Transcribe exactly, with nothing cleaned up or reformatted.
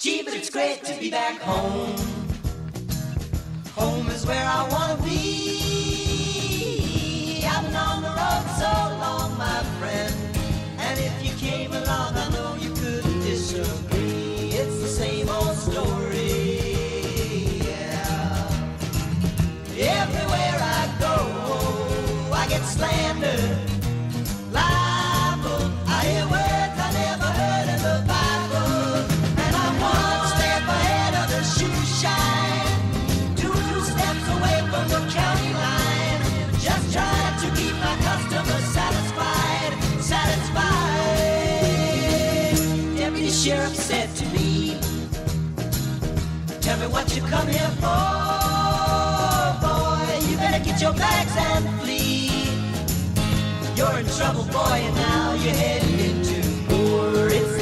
Gee, but it's great to be back home. Home is where I want to be. I've been on the road so long, my friend, and if you came along, I know you couldn't disagree. It's the same old story, yeah. Everywhere I go, I get slandered, libeled. I hear words I never heard in the Bible, and I'm one step ahead of the shoeshine, two steps away from the county line, just trying to keep my customers satisfied, satisfied. Deputy Sheriff said to me, tell me what you come here for, boy. You better get your bags and flee. You're in trouble, boy, and now you're heading into war. It's